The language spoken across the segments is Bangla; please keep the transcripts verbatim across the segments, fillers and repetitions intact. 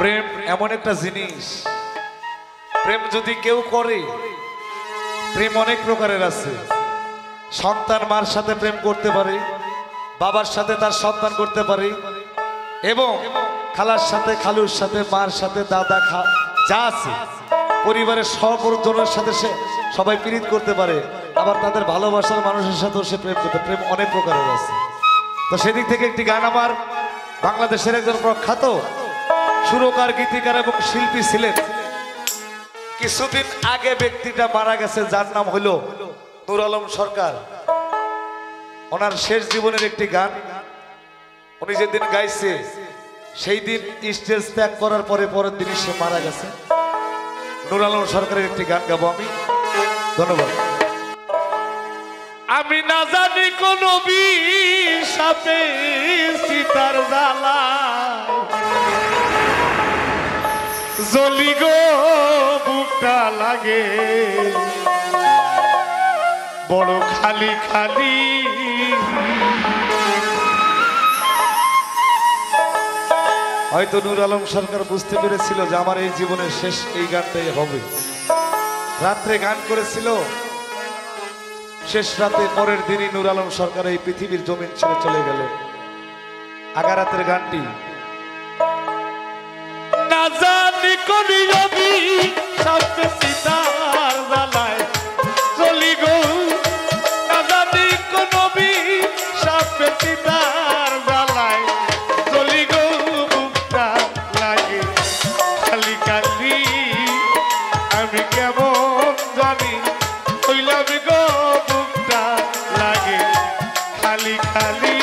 প্রেম এমন একটা জিনিস, প্রেম যদি কেউ করে, প্রেম অনেক প্রকারের আছে। সন্তান মার সাথে প্রেম করতে পারে, বাবার সাথে তার সন্তান করতে পারে, এবং খালার সাথে, খালুর সাথে, মার সাথে, দাদা, খা যা আছে পরিবারের সকলের সাথে সে সবাই প্রীত করতে পারে। আবার তাদের ভালোবাসার মানুষের সাথেও সে প্রেম করতে, প্রেম অনেক প্রকারের আছে। তো সেদিক থেকে একটি গান আমার বাংলাদেশের একজন প্রখ্যাত সুরকার, গীতিকার এবং শিল্পী ছিলেন। কিছুদিন আগে ব্যক্তিটা মারা গেছে, যার নাম হইল নূর আলম সরকার। ওনার শেষ জীবনের একটি গান উনি যেদিন গাইছে, সেই দিন স্টেজ ত্যাগ করার পরে পরের দিনই সে মারা গেছে। নূর আলম সরকারের একটি গান গাবো আমি। ধন্যবাদ। আমি না জানি কোন বিষাপে সীতার জ্বালা জ্বলি গো বুকটা লাগে বড় খালি খালি। হয়তো নূর আলম সরকার বুঝতে পেরেছিল যে আমার এই জীবনের শেষ এই গানটাই হবে। রাত্রে গান করেছিল, শেষ রাতে পরের দিনই নূর আলম সরকার এই পৃথিবীর জমিন ছেড়ে চলে গেলেন। আগা রাতের গানটি না জানি কোন রবি সবে সীতার জ্বালায় চলি গো, না জানি কোন রবি সবে সীতার জ্বালায় চলি গো বুকটা লাগে খালি খালি। আমি কেমন জানি হইলাম গো বুকটা লাগে খালি খালি।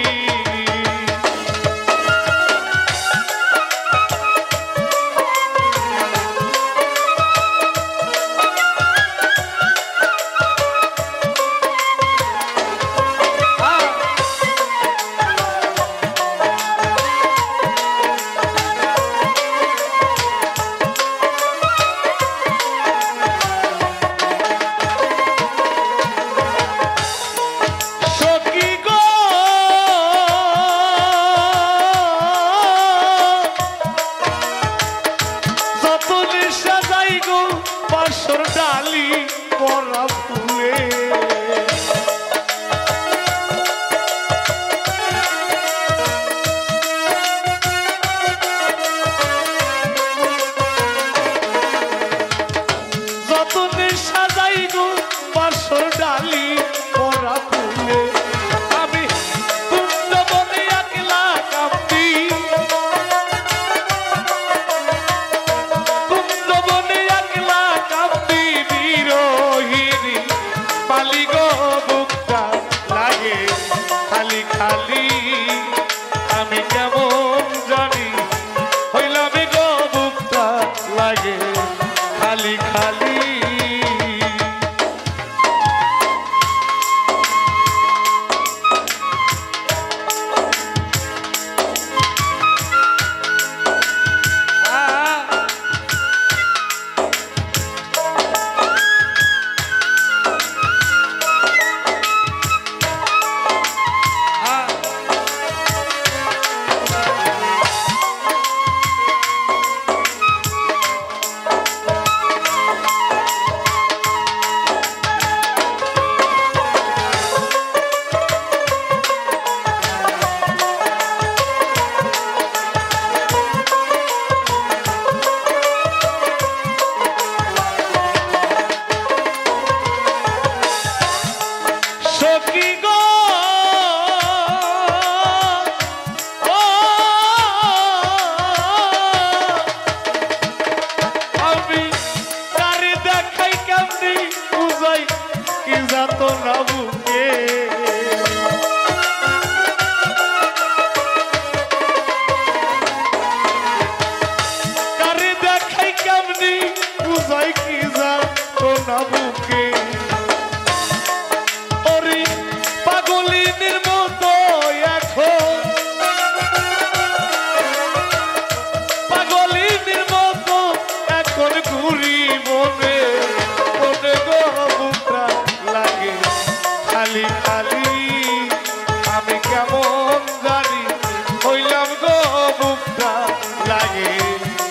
ডালি পরা ফুলে যতনে সাজাই গো বাসর ডালি পরা ফুলে। আমি কুন্দ বনে একলা কাঁপি, কুন্দ বনে একলা কাঁপি বিরোহিনী পালি গো বুকটা লাগে খালি খালি। আমি কেমন জানি হইলাম গো বুকটা লাগে খালি খালি। কেমন জানি হইলাম গো বুকটা লাগে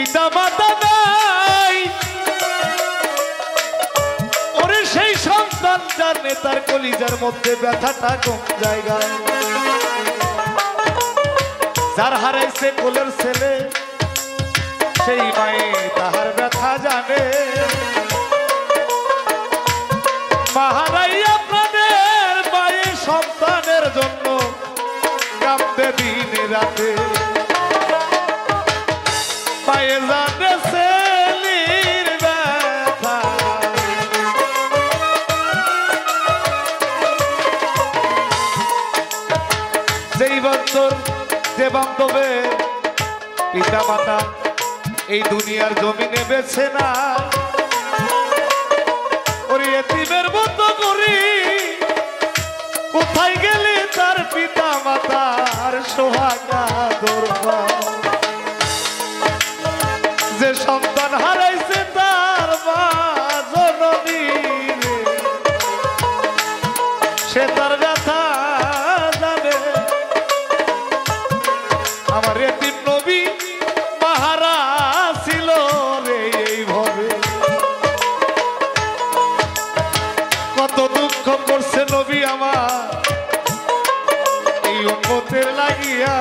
পিতা মাতা নাই, ওরে সেই সন্তান জানে তার কলিজার মধ্যে ব্যথাটা কোন জায়গায়। যার হারাইছে কোলের ছেলে সেই মায়ে তাহার ব্যথা জানে। মা হারাইয়া প্রাণের মায়ে সন্তানের জন্য কাঁদতে দিনে রাতে। মায়ে জানে ছেলের ব্যথা, যেই বছর যে বান্ধবে পিতা মাতা এই দুনিয়ার জমিনে বেছে না, ওরে এতিমের মতো করি কোথায় গেলে তার পিতা মাতার সোহাগা দরবা। যে সন্তান হারাইছে তার মা জননী, সে তার ব্যথা জানে। আমার এতিম নবী মাহারা ছিল রে এইভাবে, কত দুঃখ করছে নবী আমার এই উম্মতের লাগিয়া।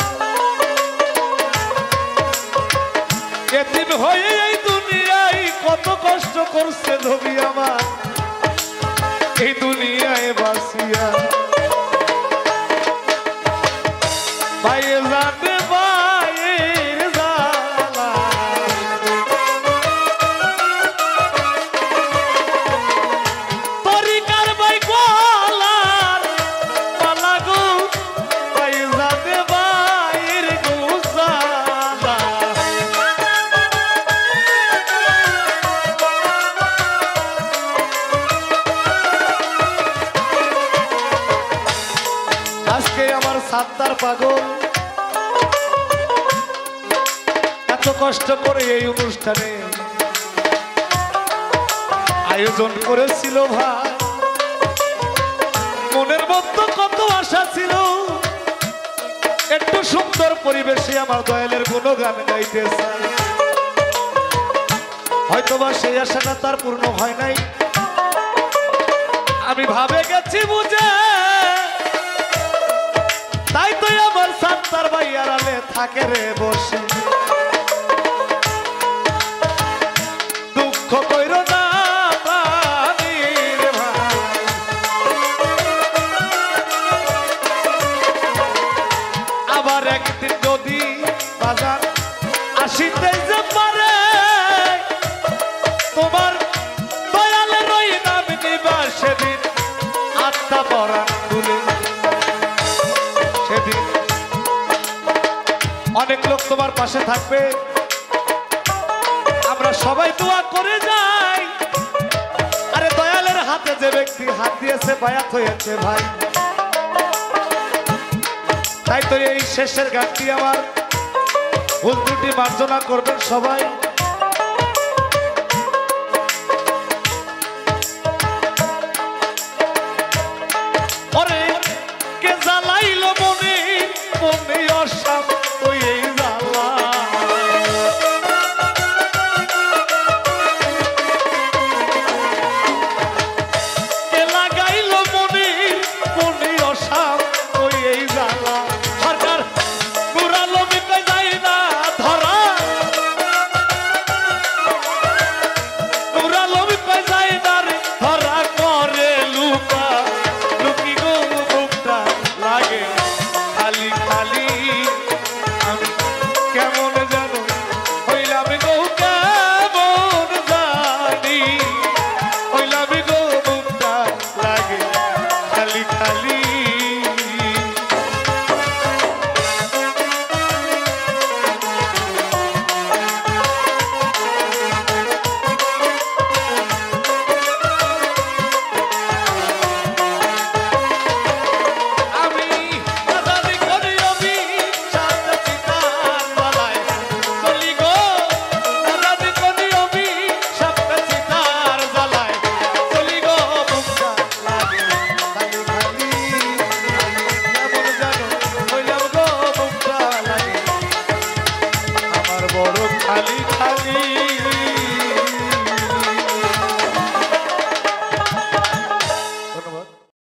এতিম হয়ে এই দুনিয়ায় কত কষ্ট করছে নবী আমার এই দুনিয়ায় বাসিয়া। ভাইয়ে জানে ভাইয়ের জ্বালা, তরিকার ভাই গলার মালা গো, ভাইয়ে জানে ভাইয়ের গোসালা। আজকে আমার সাত্তার পাগল এত কষ্ট করে এই অনুষ্ঠানে আয়োজন করেছিল ভাই। মনের মধ্যে কত আশা ছিল একটু সুন্দর পরিবেশে আমার দয়ালের গুণগান গাইতে চাই। হয়তোবা সেই আশাটা তার পূর্ণ হয় নাই, আমি ভাবে গেছি বুঝে। তাই তো আমার সাত্তার ভাই আড়ালে থাকে রে বসে। দুঃখ কইরো না প্রাণীর ভাই, আবার একদিন যদি বাজার আসিতে যে পারে, তোমার দয়ালের ওই নাম নিবা সেদিন আত্মা পরাণ তুলে। সেদিন অনেক লোক তোমার পাশে থাকবে, আমরা সবাই দোয়া করে যাই। আরে দয়ালের হাতে যে ব্যক্তি হাত দিয়েছে বায়াত হয়েছে ভাই। তাই তো এই শেষের গানটি আমার ভুল ত্রুটি মার্জনা করবেন সবাই।